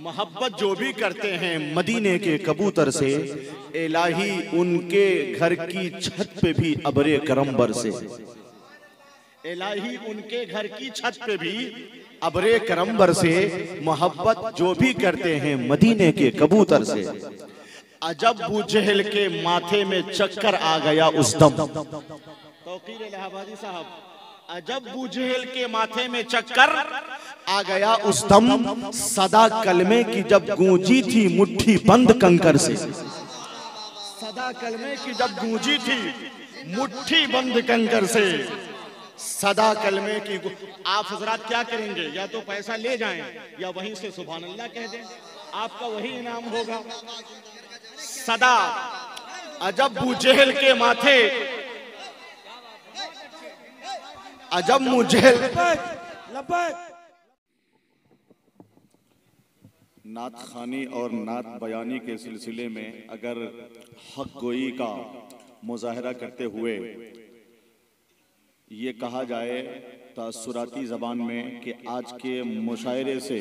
मोहब्बत जो भी करते हैं मदीने के कबूतर से, इलाही उनके घर की छत पे भी अबरे करम बरसे। इलाही उनके घर की छत पे भी अबरे करम बरसे। मोहब्बत जो भी करते हैं मदीने के कबूतर से। अजब अबू जहल के माथे में चक्कर आ गया उस दम। तौकीर इलाहाबादी साहब, अजब अबू जहल के माथे में चक्कर आ गया उस दम। सदा कलमे की जब गूंजी थी मुट्ठी बंद कंकर से। सदा कलमे की जब गूंजी थी मुट्ठी बंद कंकर से। सदा कलमे की। आप हजरात क्या करेंगे, या तो पैसा ले जाएं या वहीं से सुभान अल्लाह कह दें, आपका वही इनाम होगा। सदा अजब अबू जहल के माथे, अजब मुजहल। नात खानी और नात बयानी के सिलसिले में अगर हक गोई का मुजाहरा करते हुए ये कहा जाए तासुराती ज़बान में कि आज के मुशायरे से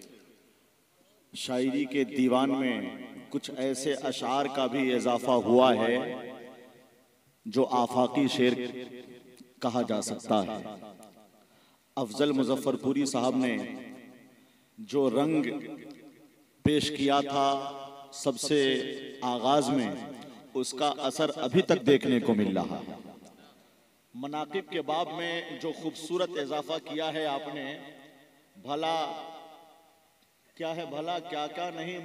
शायरी के दीवान में कुछ ऐसे अशार का भी इजाफा हुआ है जो आफाकी शेर कहा जा सकता है। अफजल मुजफ्फरपुरी साहब ने जो रंग पेश किया था सबसे आगाज में, उसका असर अभी तक देखने को मिल रहा है। मनाकिब के बाब में जो खूबसूरत इजाफा किया है आपने, भला क्या है, भला क्या क्या नहीं,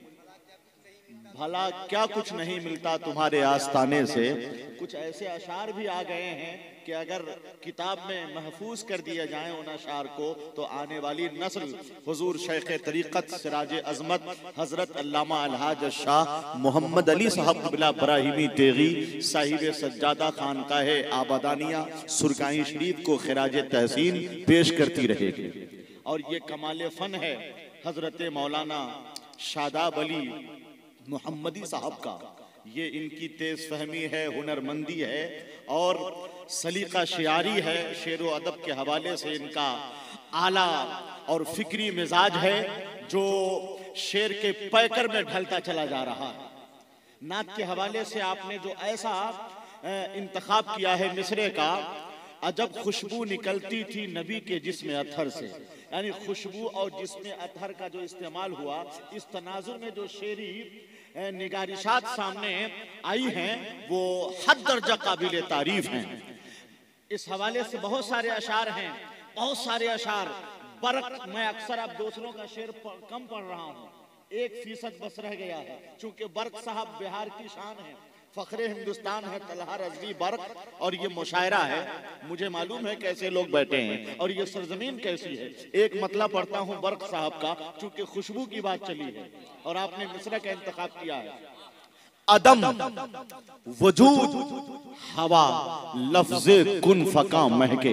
भला क्या कुछ नहीं मिलता तुम्हारे आस्ताने से। कुछ ऐसे अशार भी आ गए हैं कि अगर किताब में महफूज कर दिया जाए उन अशार को, तो आने वाली नस्ल हुजूर शेख तरीक़त सिराज अज़मत हजरत अल्लामा अलहाज शाह मोहम्मद अली साहब क़िबला इब्राहिमी तेगी साहिब सज्जादा खानकाहे आबादानिया सुरकाई शरीफ को खिराज तहसीन पेश करती रहेगी। और ये कमाल फ़न है हजरत मौलाना शादाब अली मोहम्मदी साहब का। ये इनकी तेज फहमी है, हुनरमंदी है और सलीका शियारी है। शेर व अदब के हवाले से इनका आला और फिक्री मिजाज है जो शेर के पैकर में ढलता चला जा रहा है। नात के हवाले से आपने जो ऐसा इंतखाब किया है मिसरे का, अजब खुशबू निकलती थी नबी के जिस्म अतहर से, यानी खुशबू और जिस्म अतहर का जो इस्तेमाल हुआ, इस तनाजुर में जो शेरी निगारिशात सामने आई हैं वो हद दर्जा काबिल तारीफ हैं। इस हवाले से बहुत सारे अशार हैं, बहुत सारे अशार। बरक, मैं अक्सर अब दूसरों का शेर कम पढ़ रहा हूँ, 1% बस रह गया है, चूंकि बरक साहब बिहार की शान है, फखरे हिंदुस्तान है तलहा रज़वी बरक। और ये मुशायरा है, मुझे मालूम है कैसे लोग बैठे हैं और ये सरजमीन कैसी है। एक मतलब पढ़ता हूँ बरक साहब का, चूंकि खुशबू की बात चली है और आपने मिसरा का इंतखाब किया है। अदम वजूद हवा लफ्ज़े कुन फका महके।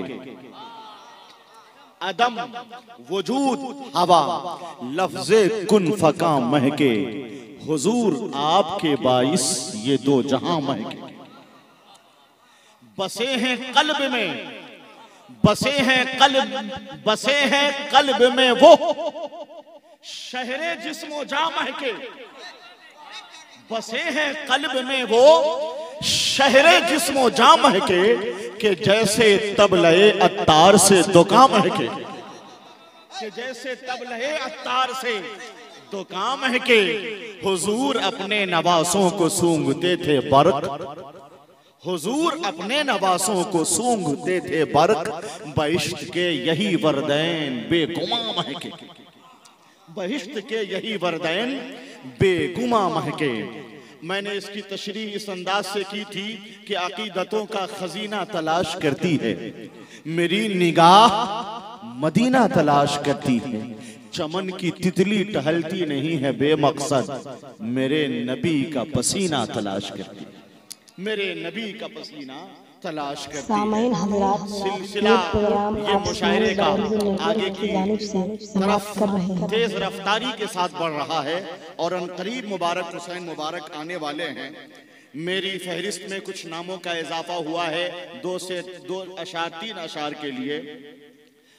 अदम वजूद हवा लफ्ज़े कुन फका महके। हुजूर आपके बाइस ये दो जहां महके। बसे हैं कल्ब में, बसे हैं कल्ब, बसे हैं कल्ब में वो शहरे जिस्मो जा महके। बसे हैं कल्ब में वो शहरे जिस्मो जा महके, कि जैसे तबलए अत्तार से दुकान महके। कि जैसे तबलए अत्तार से दुकान महके। हुजूर अपने नवासों को सूंघते थे बरक। हुजूर अपने नवासों को सूंघते थे बरक। बहिश्त के यही वरदैन बेगुमा महके। बहिश्त के यही वरदैन बेगुमा महके। मैंने इसकी तशरीह इस अंदाज से की थी कि अकीदतों का खजीना तलाश करती है, मेरी निगाह मदीना तलाश करती है। चमन की तितली टहलती नहीं है बेमकसद, मेरे नबी का पसीना तलाश करती है। मेरे नबी का पसीना तलाश करती है। सिलसिला ये मुशायरे का आगे की तरफ तेज रफ्तारी के साथ बढ़ रहा है और अनकरीब मुबारक हुसैन मुबारक आने वाले हैं। मेरी फहरिस्त में कुछ नामों का इजाफा हुआ है, 2 अशार 3 अशार के लिए।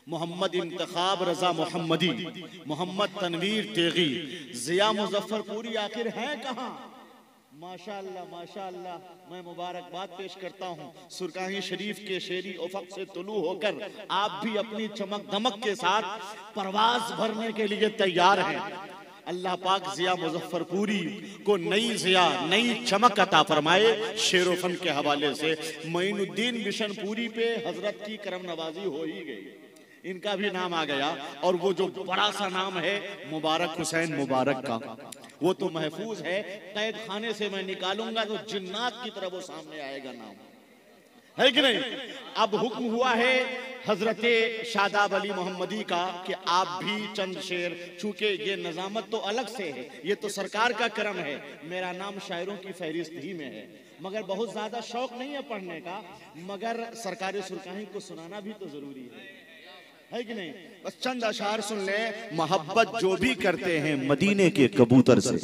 मोहम्मद इंतखाब रजा मोहम्मदी, मोहम्मद तनवीर तेगी, जिया मुजफ्फरपुरी आखिर हैं कहाँ? माशाअल्लाह माशाअल्लाह, मैं मुबारकबाद पेश करता हूँ। सुरकाही शरीफ के शेरी उफक से तुलू होकर आप भी अपनी चमक दमक के साथ परवाज भरने के लिए तैयार हैं। अल्लाह पाक जिया मुजफ्फरपुरी को नई जिया नई चमक अता फरमाए। शेर फन के हवाले से मोइनुद्दीन बिशनपुरी पे हजरत की करम नवाजी हो ही गई, इनका भी नाम आ गया। और वो जो बड़ा सा नाम है मुबारक हुसैन मुबारक का, वो तो महफूज है। कैद खाने से मैं निकालूंगा तो जिन्नात की तरह वो सामने आएगा नाम, है कि नहीं? अब हुक्म हुआ है हजरत शादाब अली मोहम्मदी का कि आप भी चंद शेर, चूंकि ये नजामत तो अलग से है, ये तो सरकार का करम है, मेरा नाम शायरों की फहरिस्त ही में है, मगर बहुत ज्यादा शौक नहीं है पढ़ने का, मगर सरकारी सुरकाही को सुनाना भी तो जरूरी है कि नहीं? बस चंद अशार सुन ले। मोहब्बत जो भी करते हैं मदीने के कबूतर से,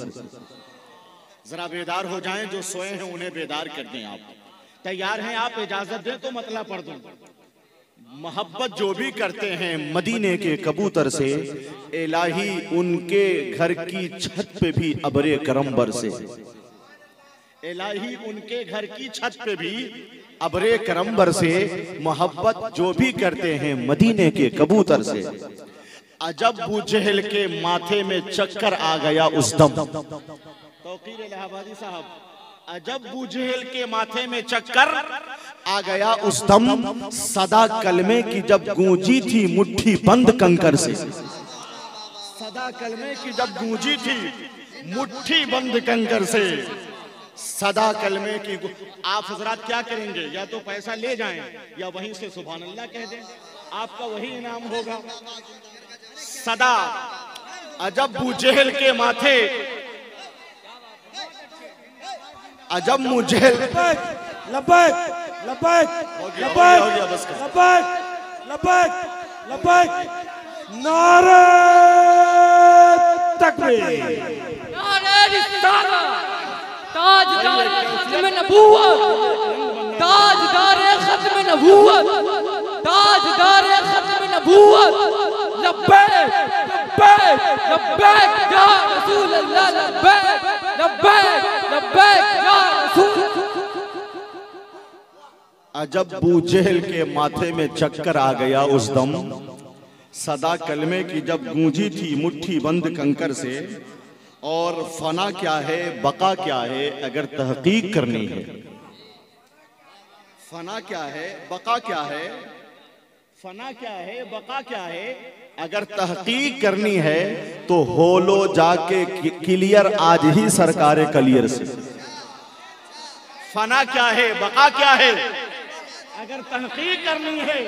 जरा बेदार हो जाएं, जो सोए हैं उन्हें बेदार कर दें। आप तैयार हैं? आप इजाजत दें तो मतलब पढ़ दूं। मोहब्बत जो भी करते हैं मदीने के कबूतर से, इलाही उनके घर की छत पे भी अबरे करम बरसे, इलाही उनके घर की छत पे भी अबरे करम बरसे। मोहब्बत जो भी करते हैं मदीने के कबूतर से, अजब अबू जहल के माथे में चक्कर आ गया उस दम। तौकीर इलाहाबादी साहब, अजब अबू जहल के माथे में चक्कर आ गया उस दम, सदा कलमे की जब गूंजी थी मुट्ठी बंद कंकर से, सदा कलमे की जब गूंजी थी मुट्ठी बंद कंकर से, सदा कलमे की। आप हजरात क्या करेंगे? या तो पैसा ले जाएं या वहीं से सुभान अल्लाह कह दें, आपका वही इनाम होगा। सदा अजब अबू जहल के माथे, अजब मुजहल, लब्बैक लब्बैक लब्बैक लब्बैक लब्बैक लब्बैक, नारे तकबीर, नारे रिसालत, ताजदारे खत्म नबूवत, ताजदारे खत्म नबूवत, ताजदारे खत्म नबूवत, लब्बैक लब्बैक लब्बैक या रसूल अल्लाह, लब्बैक लब्बैक लब्बैक या रसूल। अजब अबू जहल के माथे में चक्कर आ गया उस दम, सदा कलमे की जब गूंजी थी मुट्ठी बंद कंकर से। और फना क्या है बका क्या है अगर तहकीक करनी है, फना क्या है बका क्या है, फना क्या है बका क्या है, अगर तहकीक करनी है तो होलो जाके क्लियर आज ही सरकारे क्लियर से। फना क्या है बका क्या है, अगर तहकीक करनी है,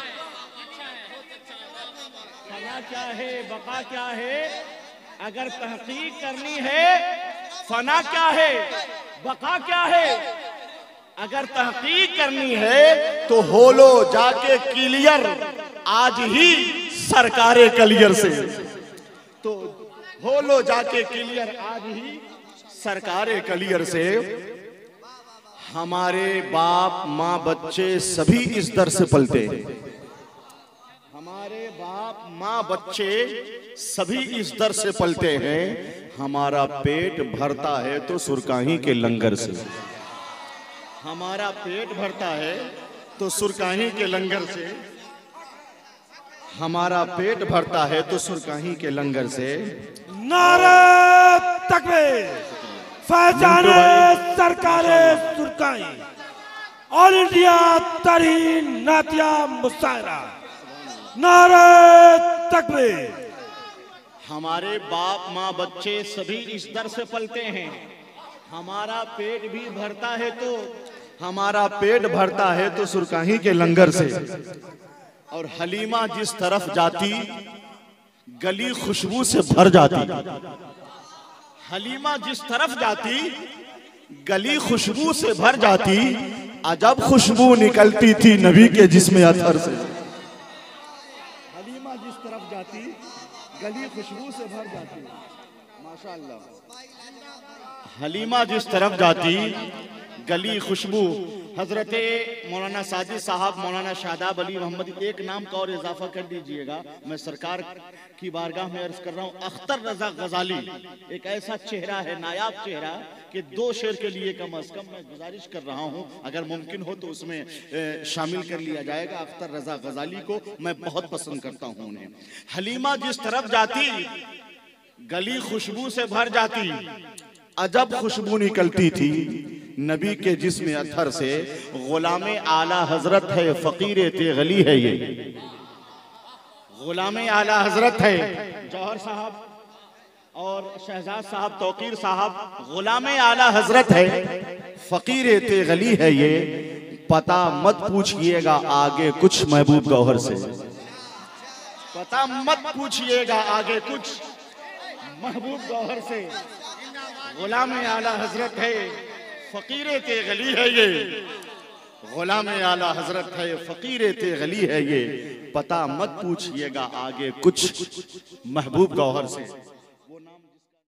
फना क्या है बका क्या है, अगर तहकीक करनी है। फना क्या है बका क्या है, अगर तहकीक करनी है तो होलो जाके क्लियर आज ही सरकारे क्लियर से। तो होलो जाके क्लियर आज ही सरकारे क्लियर से। हमारे बाप माँ बच्चे सभी इस दर से पलते हैं, हमारे बाप माँ बच्चे सभी इस दर से पलते हैं। हमारा पेट भरता है तो सुरकाही के लंगर से, हमारा पेट भरता है तो सुरकाही के लंगर से, हमारा पेट भरता है तो सुरकाही के लंगर से। नारे तकबीर, फैजाने सरकारे सुरकाही, ऑल इंडिया तरीन नातिया मुशायरा, नारे तकबीर। हमारे बाप माँ बच्चे सभी इस दर से पलते हैं, हमारा पेट भी भरता है तो, हमारा पेट भरता है तो सुरकाही के लंगर से। और हलीमा जिस तरफ जाती गली खुशबू से भर जाती, हलीमा जिस तरफ जाती गली खुशबू से भर जाती। अजब खुशबू निकलती थी नबी के जिस्म अतहर से, हलीमा जिस तरफ जाती गली खुशबू से भर जाती। माशाअल्लाह, हलीमा जिस तरफ जाती गली खुशबू हजरत मौलाना साजिद साहब, मौलाना शादाब अली मोहम्मद, एक नाम का और इजाफा कर दीजिएगा। मैं सरकार की बारगाह में अर्ज कर रहा हूँ, अख्तर रजा गजाली एक ऐसा चेहरा है, नायाब चेहरा, कि 2 शेर के लिए कम अज कम मैं गुजारिश कर रहा हूँ, अगर मुमकिन हो तो उसमें शामिल कर लिया जाएगा। अख्तर रजा गजाली को मैं बहुत पसंद करता हूँ उन्हें। हलीमा जिस तरफ जाती गली खुशबू से भर जाती, अजब खुशबू निकलती थी नबी के जिस्म अत्थर से। गुलामे आला हजरत है, फकीर ते गली है ये। गुलामे आला हजरत है जौहर साहब और शहजाद साहब, तौकीर साहब, गुलामे आला हजरत है, फकीर ते गली है ये। पता मत पूछिएगा आगे कुछ महबूब गौहर से, पता मत पूछिएगा आगे कुछ महबूब गौहर से। गुलामे आला हजरत है, फकीर ते गली है ये। गुलामे आला हजरत है, फकीर ते गली है ये। पता मत पूछिएगा आगे कुछ महबूब गौहर से।